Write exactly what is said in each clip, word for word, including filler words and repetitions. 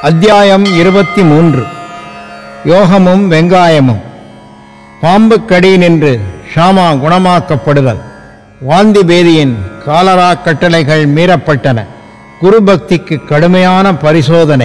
அத்தியாயம் இருபத்தி மூன்று. யோகமும் வெங்காயமும். பாம்பு கடி நின்று ஷாமா குணமாக்கப்படுதல். வாந்தி பேதியின் காலரா கட்டளைகள் மீறப்பட்டன. குரு பக்திக்கு கடுமையான பரிசோதனை.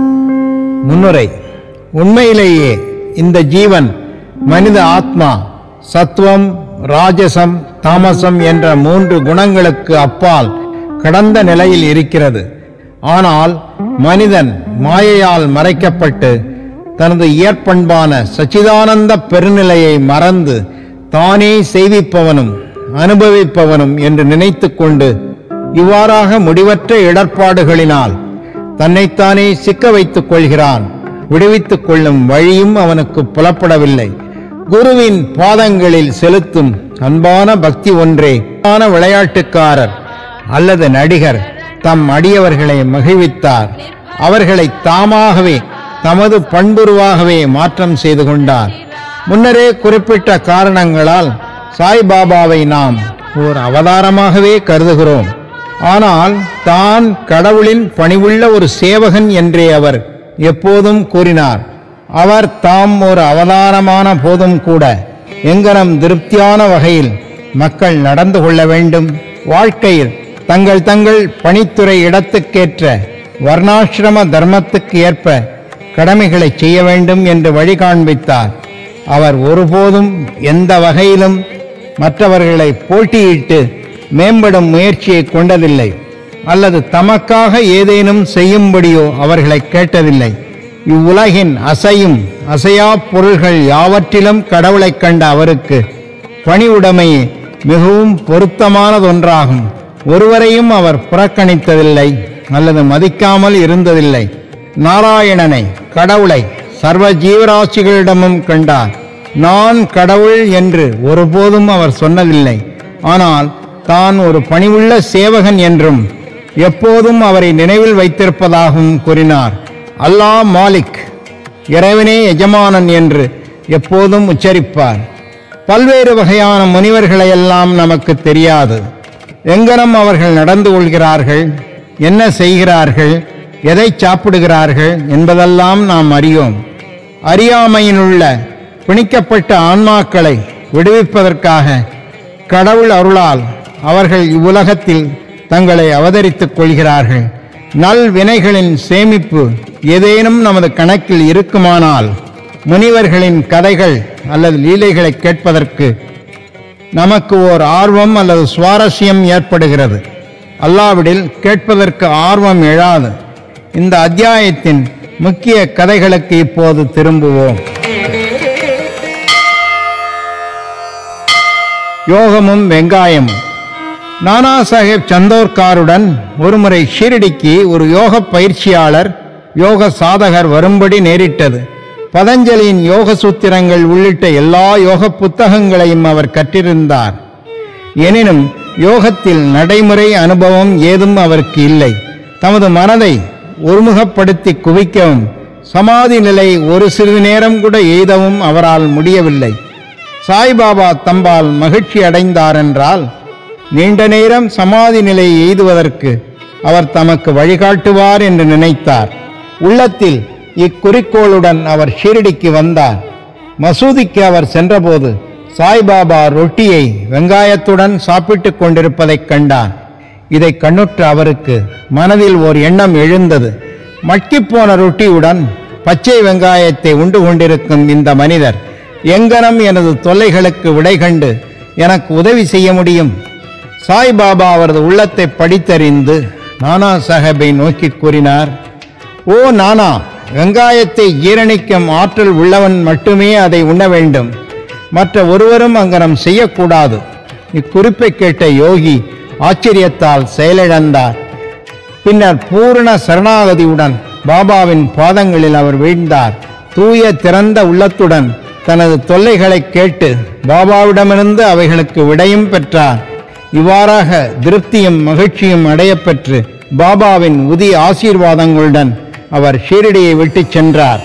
முன்னுரை. உண்மையிலேயே இந்த ஜீவன் மனித ஆத்மா சத்துவம், ராஜசம், தாமசம் என்ற மூன்று குணங்களுக்கு அப்பால் கடந்த நிலையில் இருக்கிறது. ஆனால் மனிதன் மாயையால் மறைக்கப்பட்டு தனது இயற்பண்பான சச்சிதானந்த பெருநிலையை மறந்து தானே செய்விப்பவனும் அனுபவிப்பவனும் என்று நினைத்து கொண்டு இவ்வாறாக முடிவற்ற இடர்பாடுகளினால் தன்னைத்தானே சிக்க வைத்துக் கொள்கிறான். விடுவித்துக் கொள்ளும் வழியும் அவனுக்கு புலப்படவில்லை. குருவின் பாதங்களில் செலுத்தும் அன்பான பக்தி ஒன்றே விளையாட்டுக்காரர் அல்லது நடிகர் தம் அடியவர்களை மகிழ்வித்தார். அவர்களை தாமாகவே தமது பண்புருவாகவே மாற்றம் செய்து கொண்டார். முன்னரே குறிப்பிட்ட காரணங்களால் சாய்பாபாவை நாம் ஓர் அவதாரமாகவே கருதுகிறோம். ஆனால் தான் கடவுளின் பணிவுள்ள ஒரு சேவகன் என்றே அவர் எப்போதும் கூறினார். அவர் தாம் ஒரு அவதாரமான போதும் கூட எங்கனம் திருப்தியான வகையில் மக்கள் நடந்து கொள்ள வேண்டும், வாழ்க்கையில் தங்கள் தங்கள் பணித்துறை இடத்துக்கேற்ற வர்ணாசிரம தர்மத்துக்கு ஏற்ப கடமைகளை செய்ய வேண்டும் என்று வழி காண்பித்தார். அவர் ஒருபோதும் எந்த வகையிலும் மற்றவர்களை போட்டியிட்டு மேம்படும் முயற்சியை கொண்டதில்லை அல்லது தமக்காக ஏதேனும் செய்யும்படியோ அவர்களை கேட்டதில்லை. இவ்வுலகின் அசையும் அசையா பொருள்கள் யாவற்றிலும் கடவுளை கண்ட அவருக்கு பணிவுடைமை மிகவும் பொருத்தமானதொன்றாகும். ஒருவரையும் அவர் புறக்கணித்ததில்லை அல்லது மதிக்காமல் இருந்ததில்லை. நாராயணனை, கடவுளை சர்வ ஜீவராசிகளிடமும் கண்டார். நான் கடவுள் என்று ஒருபோதும் அவர் சொன்னதில்லை. ஆனால் தான் ஒரு பணிவுள்ள சேவகன் என்றும் எப்போதும் அவரை நினைவில் வைத்திருப்பதாகவும் கூறினார். அல்லாஹ் மாலிக், இறைவனே எஜமானன் என்று எப்போதும் உச்சரிப்பார். பல்வேறு வகையான முனிவர்களையெல்லாம் நமக்கு தெரியாது. எங்கனம் அவர்கள் நடந்து கொள்கிறார்கள், என்ன செய்கிறார்கள், எதை சாப்பிடுகிறார்கள் என்பதெல்லாம் நாம் அறியோம். அறியாமையினுள்ள பிணிக்கப்பட்ட ஆன்மாக்களை விடுவிப்பதற்காக கடவுள் அருளால் அவர்கள் இவ்வுலகத்தில் தங்களை அவதரித்துக் கொள்கிறார்கள். நல் வினைகளின் சேமிப்பு ஏதேனும் நமது கணக்கில் இருக்குமானால் முனிவர்களின் கதைகள் அல்லது லீலைகளை கேட்பதற்கு நமக்கு ஓர் ஆர்வம் அல்லது சுவாரஸ்யம் ஏற்படுகிறது. அல்லாவிடில் கேட்பதற்கு ஆர்வம் எழாது. இந்த அத்தியாயத்தின் முக்கிய கதைகளுக்கு இப்போது திரும்புவோம். யோகமும் வெங்காயமும். நானா சாஹேப் சந்தோர்காருடன் ஒருமுறை ஷீரடிக்கு ஒரு யோக பயிற்சியாளர், யோக சாதகர் வரும்படி நேரிட்டது. பதஞ்சலியின் யோக சூத்திரங்கள் உள்ளிட்ட எல்லா யோக புத்தகங்களையும் அவர் கற்றிருந்தார். எனினும் யோகத்தில் நடைமுறை அனுபவம் ஏதும் அவருக்கு இல்லை. தமது மனதை ஒருமுகப்படுத்தி குவிக்கவும் சமாதி நிலை ஒரு சிறிது நேரம் கூட எய்தவும் அவரால் முடியவில்லை. சாய்பாபா தம்பால் மகிழ்ச்சி அடைந்தார் என்றால் நீண்ட நேரம் சமாதி நிலையை எய்துவதற்கு அவர் தமக்கு வழிகாட்டுவார் என்று நினைத்தார். உள்ளத்தில் இக்குறிக்கோளுடன் அவர் ஷீரடிக்கு வந்தார். மசூதிக்கு அவர் சென்றபோது சாய்பாபா ரொட்டியை வெங்காயத்துடன் சாப்பிட்டுக் கொண்டிருப்பதைக் கண்டார். இதை கண்ணுற்ற அவருக்கு மனதில் ஓர் எண்ணம் எழுந்தது. மட்கிப்போன ரொட்டியுடன் பச்சை வெங்காயத்தை உண்டு கொண்டிருக்கும் இந்த மனிதர் எங்கனம் எனது தொல்லைகளுக்கு விடை கண்டு எனக்கு உதவி செய்ய முடியும்? சாய்பாபா அவரது உள்ளத்தை படித்தறிந்து நானா சாஹேபை நோக்கி கூறினார். ஓ நானா, வெங்காயத்தை ஜீரணிக்கும் ஆற்றல் உள்ளவன் மட்டுமே அதை உண்ண வேண்டும். மற்ற ஒருவரும் அங்கனம் செய்யக்கூடாது. இக்குறிப்பை கேட்ட யோகி ஆச்சரியத்தால் செயலிழந்தார். பின்னர் பூரண சரணாகதியுடன் பாபாவின் பாதங்களில் அவர் வீழ்ந்தார். தூய திறந்த உள்ளத்துடன் தனது தொல்லைகளை கேட்டு பாபாவிடமிருந்து அவைகளுக்கு விடையும் பெற்றார். இவ்வாறாக திருப்தியும் மகிழ்ச்சியும் அடையப்பெற்று பாபாவின் உதி ஆசீர்வாதங்களுடன் அவர் ஷீரடியை விட்டு சென்றார்.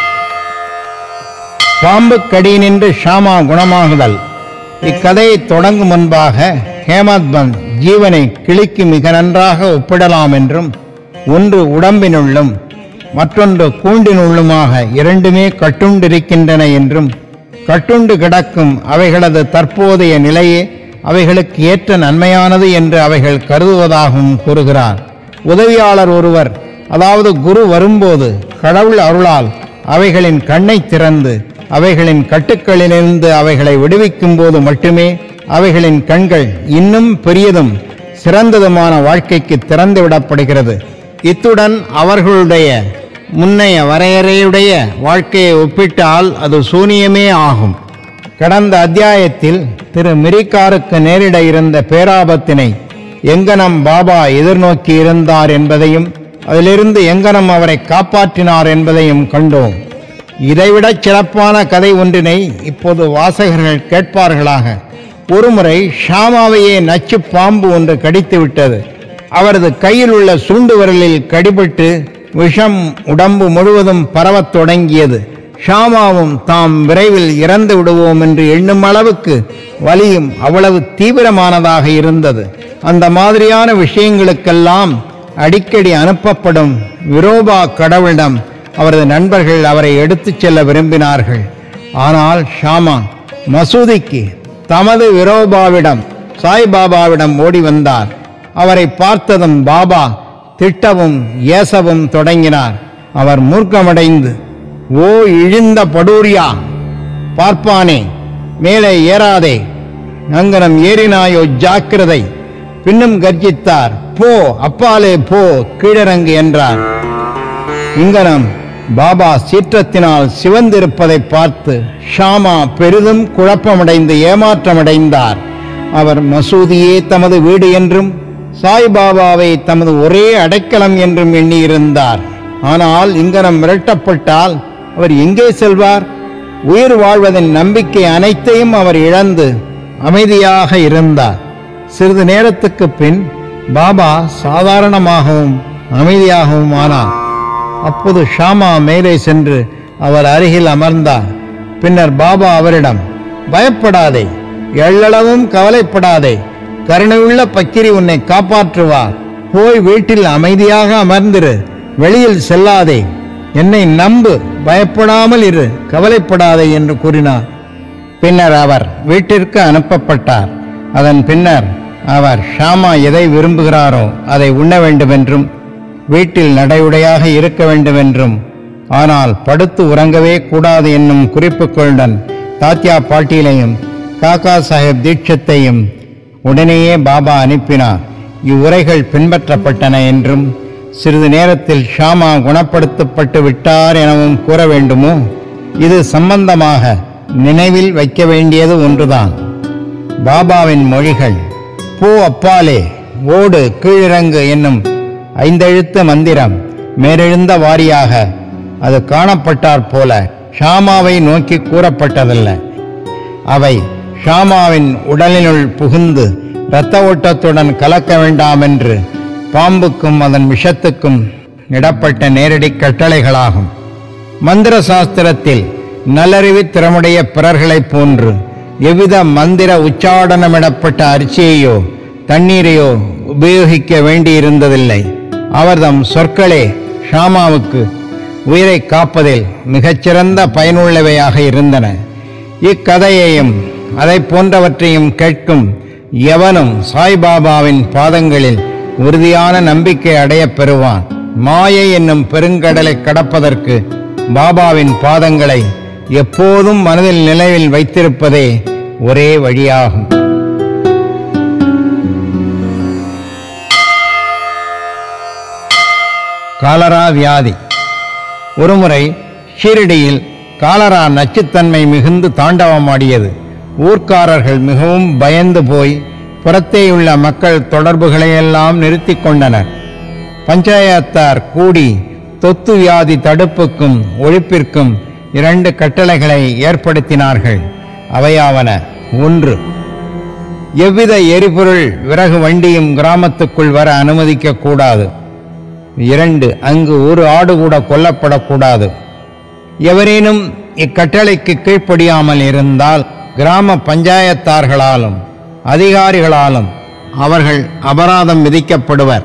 பாம்பு கடி நின்று ஷாமா குணமாகுதல். இக்கதையை தொடங்கும் முன்பாக ஹேமத் பந்த் ஜீவனை கிளிக்கு மிக நன்றாக ஒப்பிடலாம் என்றும், ஒன்று உடம்பினுள்ளும் மற்றொன்று கூண்டினுள்ளுமாக இரண்டுமே கட்டுண்டிருக்கின்றன என்றும், கட்டுண்டு கிடக்கும் அவைகளது தற்போதைய நிலையே அவைகளுக்கு ஏற்ற நன்மையானது என்று அவைகள் கருதுவதாகவும் கூறுகிறார். உதவியாளர் ஒருவர், அதாவது குரு வரும்போது கடவுள் அருளால் அவைகளின் கண்ணை திறந்து அவைகளின் கட்டுக்களிலிருந்து அவைகளை விடுவிக்கும் போது மட்டுமே அவைகளின் கண்கள் இன்னும் பெரியதும் சிறந்ததுமான வாழ்க்கைக்கு திறந்து விடப்படுகிறது. இத்துடன் அவர்களுடைய முன்னைய வரையறையுடைய வாழ்க்கையை ஒப்பிட்டால் அது சூனியமே ஆகும். கடந்த அத்தியாயத்தில் திரு மிரிக்காருக்கு நேரிட இருந்த பேராபத்தினை எங்கனம் பாபா எதிர்நோக்கி இருந்தார் என்பதையும் அதிலிருந்து எங்கனம் அவரை காப்பாற்றினார் என்பதையும் கண்டோம். இதைவிடச் சிறப்பான கதை ஒன்றினை இப்போது வாசகர்கள் கேட்பார்களாக. ஒருமுறை ஷாமாவையே நச்சு பாம்பு ஒன்று கடித்து விட்டது. அவரது கையில் உள்ள சுண்டு விரலில் கடிபட்டு விஷம் உடம்பு முழுவதும் பரவத் தொடங்கியது. ஷாமாவும் தாம் விரைவில் இறந்து விடுவோம் என்று எண்ணும் அளவுக்கு வலியும் அவ்வளவு தீவிரமானதாக இருந்தது. அந்த மாதிரியான விஷயங்களுக்கெல்லாம் அடிக்கடி அனுப்பப்படும் விரோபா கடவுளிடம் அவரது நண்பர்கள் அவரை எடுத்துச் செல்ல விரும்பினார்கள். ஆனால் ஷாமா மசூதிக்கு தமது விரோபாவிடம் சாய்பாபாவிடம் ஓடி வந்தார். அவரை பார்த்ததும் பாபா திட்டவும் ஏசவும் தொடங்கினார். அவர் மூர்க்கமடைந்து, ஓ இழிந்த படூரியா, பார்ப்பானே, மேலே ஏறாதே, அங்கனம் ஏறினாயோ ஜாக்கிரதை. பின்னும் கர்ஜித்தார், போ அப்பாலே போ, கீழறங்கு என்றார். இங்கனம் பாபா சீற்றத்தினால் சிவந்திருப்பதை பார்த்து ஷாமா பெரிதும் குழப்பமடைந்து ஏமாற்றமடைந்தார். அவர் மசூதியே தமது வீடு என்றும் சாய்பாபாவை தமது ஒரே அடைக்கலம் என்றும் எண்ணியிருந்தார். ஆனால் இங்கனம் மிரட்டப்பட்டால் அவர் எங்கே செல்வார்? உயிர் வாழ்வதின் நம்பிக்கை அனைத்தையும் அவர் இழந்து அமைதியாக இருந்தார். சிறிது நேரத்துக்கு பின் பாபா சாதாரணமாகவும் அமைதியாகவும் ஆனார். அப்போது ஷாமா மேலே சென்று அவர் அருகில் அமர்ந்தார். பின்னர் பாபா அவரிடம், பயப்படாதே, எள்ளளவும் கவலைப்படாதே, கருணையுள்ள பக்கிரி உன்னை காப்பாற்றுவார். போய் வீட்டில் அமைதியாக அமர்ந்திரு, வெளியில் செல்லாதே, என்னை நம்பு, பயப்படாமல் இரு, கவலைப்படாதே என்று கூறினார். பின்னர் அவர் வீட்டிற்கு அனுப்பப்பட்டார். அதன் பின்னர் அவர் ஷாமா எதை விரும்புகிறாரோ அதை உண்ண வேண்டுமென்றும் வீட்டில் நடையுடையாக இருக்க வேண்டுமென்றும் ஆனால் படுத்து உறங்கவே கூடாது என்னும் குறிப்புகளுடன் தாத்யா பாட்டீலையும் காக்கா சாஹேப் தீட்சத்தையும் உடனேயே பாபா அனுப்பினார். இவ்வுரைகள் பின்பற்றப்பட்டன என்றும் சிறிது நேரத்தில் ஷாமா குணப்படுத்தப்பட்டு விட்டார் எனவும் கூற வேண்டுமோ? இது சம்பந்தமாக நினைவில் வைக்க வேண்டியது ஒன்றுதான். பாபாவின் மொழிகள், போ அப்பாலே, ஓடு, கீழிறங்கு என்னும் ஐந்தெழுத்து மந்திரம் மேலெழுந்த வாரியாக அது காணப்பட்டாற் போல ஷாமாவை நோக்கி கூறப்பட்டதல்ல. அவை ஷாமாவின் உடலினுள் புகுந்து இரத்த ஓட்டத்துடன் கலக்க வேண்டாம் என்று பாம்புக்கும் அதன் விஷத்துக்கும் இடப்பட்ட நேரடி கட்டளைகளாகும். மந்திர சாஸ்திரத்தில் நல்லறிவு திறமுடைய பிறர்களைப் போன்று எவ்வித மந்திர உச்சாடனமிடப்பட்ட அரிசியையோ தண்ணீரையோ உபயோகிக்க வேண்டியிருந்ததில்லை. அவர்தம் சொற்களே ஷாமாவுக்கு உயிரை காப்பதில் மிகச்சிறந்த பயனுள்ளவையாக இருந்தன. இக்கதையையும் அதை போன்றவற்றையும் கேட்கும் எவனும் சாய்பாபாவின் பாதங்களில் உறுதியான நம்பிக்கை அடையப் பெறுவான். மாயை என்னும் பெருங்கடலை கடப்பதற்கு பாபாவின் பாதங்களை எப்போதும் மனதில் நினைவில் வைத்திருப்பதே ஒரே வழியாகும். காலரா வியாதி. ஒருமுறை ஷீரடியில் காலரா நச்சுத்தன்மை மிகுந்து தாண்டவமாடியது. ஊர்க்காரர்கள் மிகவும் பயந்து போய் புறத்தேயுள்ள மக்கள் தொடர்புகளையெல்லாம் நிறுத்தி கொண்டனர். பஞ்சாயத்தார் கூடி தொத்து வியாதி தடுப்புக்கும் ஒழிப்பிற்கும் இரண்டு கட்டளைகளை ஏற்படுத்தினார்கள். அவையாவன: ஒன்று, எவ்வித எரிபொருள் விறகு வண்டியும் கிராமத்துக்குள் வர அனுமதிக்க கூடாது. இரண்டு, அங்கு ஒரு ஆடு கூட கொல்லப்படக்கூடாது. எவரேனும் இக்கட்டளைக்கு கீழ்ப்படியாமல் இருந்தால் கிராம பஞ்சாயத்தார்களாலும் அதிகாரிகளாலும் அவர்கள் அபராதம் விதிக்கப்படுவர்.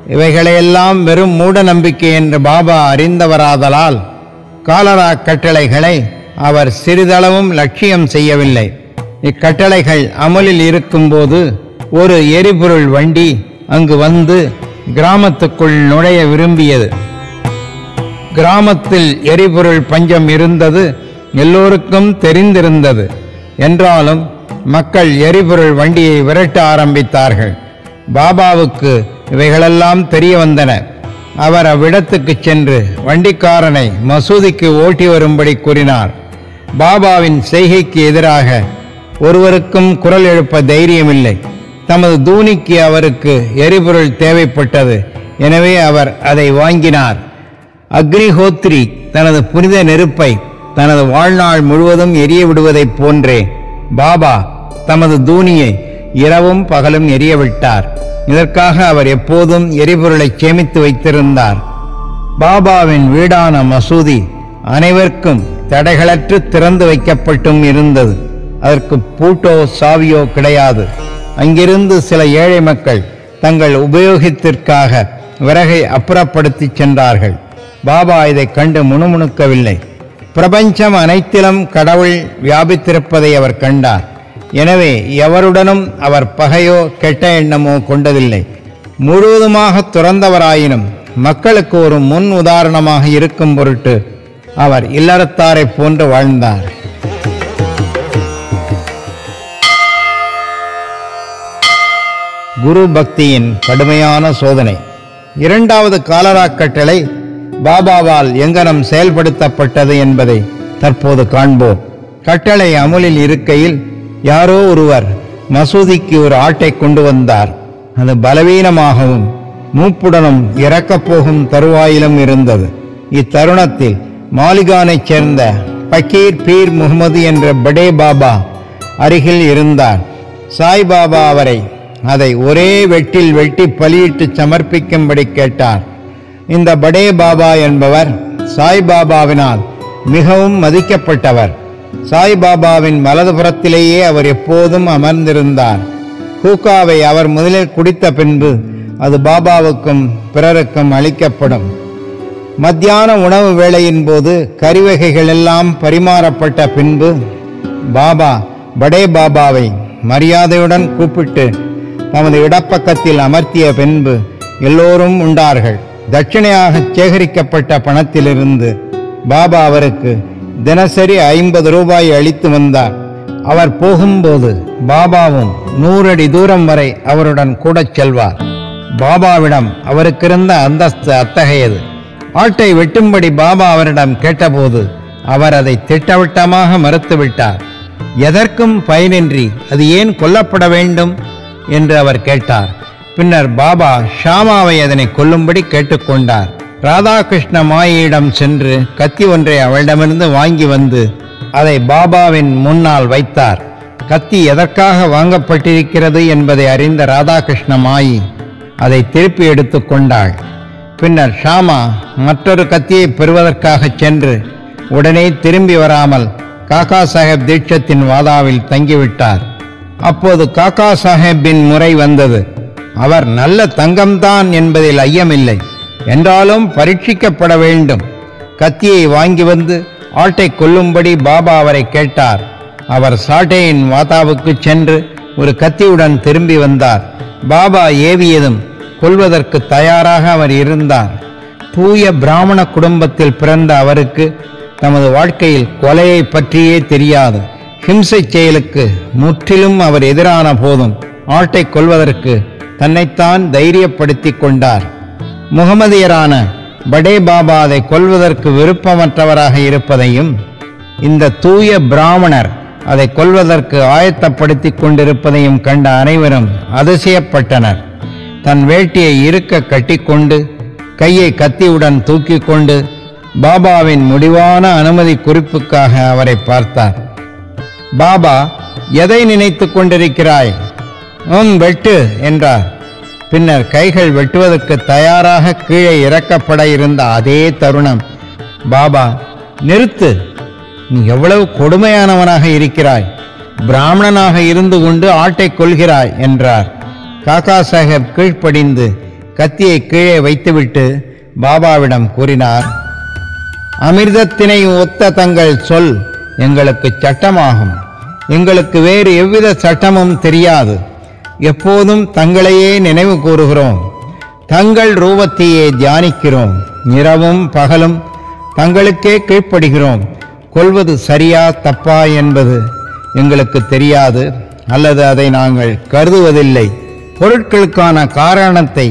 இவைகளையெல்லாம் வெறும் மூட நம்பிக்கை என்று பாபா அறிந்தவராதலால் காலரா கட்டளைகளை அவர் சிறிதளவும் லட்சியம் செய்யவில்லை. இக்கட்டளைகள் அமலில் இருக்கும்போது ஒரு எரிபொருள் வண்டி அங்கு வந்து கிராமத்துக்குள் நுழைய விரும்பியது. கிராமத்தில் எரிபொருள் பஞ்சம் இருந்தது எல்லோருக்கும் தெரிந்திருந்தது. என்றாலும் மக்கள் எரிபொருள் வண்டியை விரட்ட ஆரம்பித்தார்கள். பாபாவுக்கு இவைகளெல்லாம் தெரிய வந்தன. அவர் அவ்விடத்துக்கு சென்று வண்டிக்காரனை மசூதிக்கு ஓட்டி வரும்படி கூறினார். பாபாவின் செய்கைக்கு எதிராக ஒருவருக்கும் குரல் எழுப்ப தைரியமில்லை. தமது தூணிக்கு அவருக்கு எரிபொருள் தேவைப்பட்டது. எனவே அவர் அதை வாங்கினார். அக்னிஹோத்ரி தனது புனித நெருப்பை தனது வாழ்நாள் முழுவதும் எரிய விடுவதைப் போன்றே பாபா தமது தூணியை இரவும் பகலும் எரியவிட்டார். இதற்காக அவர் எப்போதும் எரிபொருளை சேமித்து வைத்திருந்தார். பாபாவின் வீடான மசூதி அனைவருக்கும் தடைகளற்று திறந்து வைக்கப்பட்டும் இருந்தது. அதற்கு பூட்டோ சாவியோ கிடையாது. அங்கிருந்து சில ஏழை மக்கள் தங்கள் உபயோகத்திற்காக விறகை அப்புறப்படுத்தி சென்றார்கள். பாபா இதை கண்டு முணுமுணுக்கவில்லை. பிரபஞ்சம் அனைத்திலும் கடவுள் வியாபித்திருப்பதை அவர் கண்டார். எனவே எவருடனும் அவர் பகையோ கெட்ட எண்ணமோ கொண்டதில்லை. முழுவதுமாக துறந்தவராயினும் மக்களுக்கு ஒரு முன் உதாரணமாக இருக்கும் பொருட்டு அவர் இல்லறத்தாரை போன்று வாழ்ந்தார். குரு பக்தியின் கடுமையான சோதனை. இரண்டாவது காலரா கட்டளை பாபாவால் எங்கனம் செயல்படுத்தப்பட்டது என்பதை தற்போது காண்போம். கட்டளை அமுலில் இருக்கையில் யாரோ ஒருவர் மசூதிக்கு ஒரு ஆட்டை கொண்டு வந்தார். அது பலவீனமாகவும் மூப்புடனும் இறக்கப் போகும் தருவாயிலும் இருந்தது. இத்தருணத்தில் மாலிகானைச் சேர்ந்த பக்கீர் பீர் முகமது என்ற படே பாபா அருகில் இருந்தார். சாய்பாபா அவரை அதை ஒரே வெட்டில் வெட்டி பலியிட்டு சமர்ப்பிக்கும்படி கேட்டார். இந்த படே பாபா என்பவர் சாய்பாபாவினால் மிகவும் மதிக்கப்பட்டவர். சாய்பாபாவின் வலதுபுறத்திலேயே அவர் எப்போதும் அமர்ந்திருந்தார். ஹூக்காவை அவர் முதலில் குடித்த பின்பு அது பாபாவுக்கும் பிறருக்கும் அளிக்கப்படும். மத்தியான உணவு வேளையின் போது கறிவகைகள் எல்லாம் பரிமாறப்பட்ட பின்பு பாபா படே பாபாவை மரியாதையுடன் கூப்பிட்டு தமது இடப்பக்கத்தில் அமர்த்திய பின்பு எல்லோரும் உண்டார்கள். தட்சிணையாக சேகரிக்கப்பட்ட பணத்திலிருந்து பாபா அவருக்கு தினசரி ஐம்பது ரூபாய் அளித்து வந்தார். அவர் போகும்போது பாபாவும் நூறடி தூரம் வரை அவருடன் கூட செல்வார். பாபாவிடம் அவருக்கிருந்த அந்தஸ்து அத்தகையது. ஆட்டை வெட்டும்படி பாபா அவரிடம் கேட்டபோது அவர் அதை திட்டவட்டமாக மறுத்துவிட்டார். எதற்கும் பயனின்றி அது ஏன் கொல்லப்பட வேண்டும் என்று அவர் கேட்டார். பின்னர் பாபா ஷாமாவை அதனை கொல்லும்படி கேட்டுக்கொண்டார். ராதாகிருஷ்ண மாயிடம் சென்று கத்தி ஒன்றை அவளிடமிருந்து வாங்கி வந்து அதை பாபாவின் முன்னால் வைத்தார். கத்தி எதற்காக வாங்கப்பட்டிருக்கிறது என்பதை அறிந்த ராதாகிருஷ்ண மாயி அதை திருப்பி எடுத்து கொண்டாள். பின்னர் ஷாமா மற்றொரு கத்தியை பெறுவதற்காக சென்று உடனே திரும்பி வராமல் காக்கா சாஹேப் தீட்சத்தின் வாதாவில் தங்கிவிட்டார். அப்போது காக்கா சாஹேப்பின் முறை வந்தது. அவர் நல்ல தங்கம்தான் என்பதில் ஐயமில்லை. என்றாலும் பரீட்சிக்கப்பட வேண்டும். கத்தியை வாங்கி வந்து ஆட்டை கொல்லும்படி பாபா அவரை கேட்டார். அவர் சாட்டையின் வாதாவுக்கு சென்று ஒரு கத்தியுடன் திரும்பி வந்தார். பாபா ஏவியதும் கொல்வதற்கு தயாராக அவர் இருந்தார். தூய பிராமண குடும்பத்தில் பிறந்த அவருக்கு தமது வாழ்க்கையில் கொலையை பற்றியே தெரியாது. ஹிம்சை செயலுக்கு முற்றிலும் அவர் எதிரான போதும் ஆட்டை கொல்வதற்கு தன்னைத்தான் தைரியப்படுத்தி கொண்டார். முகமதியரான படே பாபா அதை கொல்வதற்கு விருப்பமற்றவராக இருப்பதையும் இந்த தூய பிராமணர் அதை கொல்வதற்கு ஆயத்தப்படுத்தி கொண்டிருப்பதையும் கண்ட அனைவரும் அதிசயப்பட்டனர். தன் வேட்டியை இருக்க கட்டிக்கொண்டு கையை கத்தியுடன் தூக்கி கொண்டு பாபாவின் முடிவான அனுமதி குறிப்புக்காக அவரை பார்த்தார். பாபா, எதை நினைத்து கொண்டிருக்கிறாய்? உம் வெட்டு என்றார். பின்னர் கைகள் வெட்டுவதற்கு தயாராக கீழே இறக்கப்பட இருந்த அதே தருணம் பாபா, நிறுத்து, நீ எவ்வளவு கொடுமையானவனாக இருக்கிறாய், பிராமணனாக இருந்து கொண்டு ஆட்டை கொல்கிறாய் என்றார். காக்கா சாஹேப் கீழ்ப்படிந்து கத்தியை கீழே வைத்துவிட்டு பாபாவிடம் கூறினார், அமிர்தத்தினை ஒத்த தங்கள் சொல் எங்களுக்கு சட்டமாகும். எங்களுக்கு வேறு எவ்வித சட்டமும் தெரியாது. எப்போதும் தங்களையே நினைவு கூறுகிறோம். தங்கள் ரூபத்தையே தியானிக்கிறோம். இரவும் பகலும் தங்களுக்கே கீழ்ப்படுகிறோம். கொள்வது சரியா தப்பா என்பது எங்களுக்கு தெரியாது, அல்லது அதை நாங்கள் கருதுவதில்லை. பொருட்களுக்கான காரணத்தை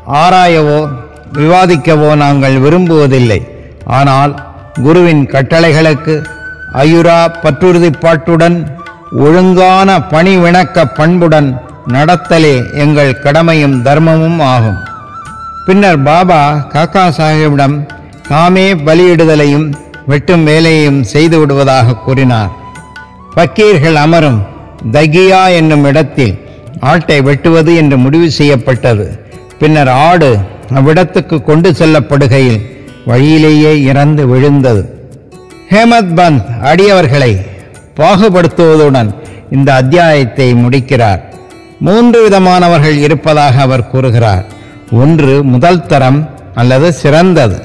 ஆராயவோ விவாதிக்கவோ நாங்கள் விரும்புவதில்லை. ஆனால் குருவின் கட்டளைகளுக்கு அயுரா பற்றுறுதிப்பாட்டுடன் ஒழுங்கான பணிவிணக்க பண்புடன் நடத்தலே எங்கள் கடமையும் தர்மமும் ஆகும். பின்னர் பாபா காக்கா சாஹிப்பிடம் தாமே பலியிடுதலையும் வெட்டும் வேலையையும் செய்து விடுவதாக கூறினார். பக்கீர்கள் அமரும் தகியா என்னும் இடத்தில் ஆட்டை வெட்டுவது என்று முடிவு செய்யப்பட்டது. பின்னர் ஆடு அவ்விடத்துக்கு கொண்டு செல்லப்படுகையில் வழியிலேயே இறந்து விழுந்தது. ஹேமத் பந்த் அடியவர்களை பாகுபடுத்துவதுடன் இந்த அத்தியாயத்தை முடிக்கிறார். மூன்று விதமானவர்கள் இருப்பதாக அவர் கூறுகிறார். ஒன்று முதல் தரம் அல்லது சிறந்தது,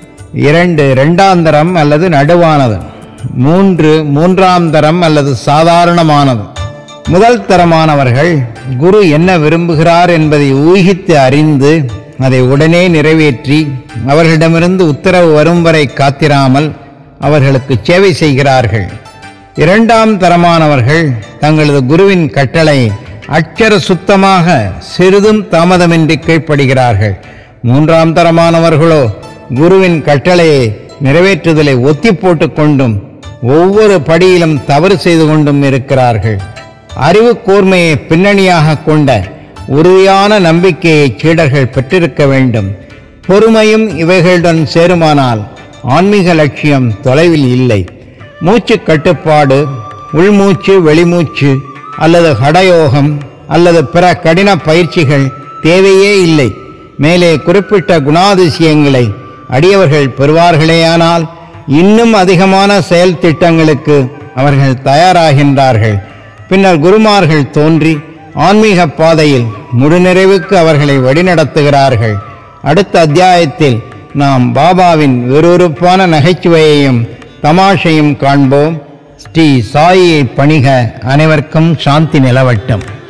இரண்டு இரண்டாம் தரம் அல்லது நடுவானது, மூன்று மூன்றாம் தரம் அல்லது சாதாரணமானது. முதல் தரமானவர்கள் குரு என்ன விரும்புகிறார் என்பதை ஊகித்து அறிந்து அதை உடனே நிறைவேற்றி அவர்களிடமிருந்து உத்தரவு வரும் வரை காத்திராமல் அவர்களுக்கு சேவை செய்கிறார்கள். இரண்டாம் தரமானவர்கள் தங்களது குருவின் கட்டளை அட்சர சுத்தமாக சிறிதும் தாமதமின்றி கீழ்ப்படுகிறார்கள். மூன்றாம் தரமானவர்களோ குருவின் கட்டளையை நிறைவேற்றுதலை ஒத்தி போட்டு கொண்டும் ஒவ்வொரு படியிலும் தவறு செய்து கொண்டும் இருக்கிறார்கள். அறிவு கூர்மையை பின்னணியாக கொண்ட உறுதியான நம்பிக்கையை சீடர்கள் பெற்றிருக்க வேண்டும். பொறுமையும் இவைகளுடன் சேருமானால் ஆன்மீக லட்சியம் தொலைவில் இல்லை. மூச்சு கட்டுப்பாடு, உள்மூச்சு வெளிமூச்சு அல்லது ஹடயோகம் அல்லது பிற கடின பயிற்சிகள் தேவையே இல்லை. மேலே குறிப்பிட்ட குணாதிசயங்களை அடியவர்கள் பெறுவார்களேயானால் இன்னும் அதிகமான செயல் திட்டங்களுக்கு அவர்கள் தயாராகின்றார்கள். பின்னர் குருமார்கள் தோன்றி ஆன்மீக பாதையில் முழுநிறைவுக்கு அவர்களை வழிநடத்துகிறார்கள். அடுத்த அத்தியாயத்தில் நாம் பாபாவின் விறுவிறுப்பான நகைச்சுவையையும் தமாஷையும் காண்போம். ஸ்ரீ சாயியை பணிக. அனைவருக்கும் சாந்தி நிலவட்டும்.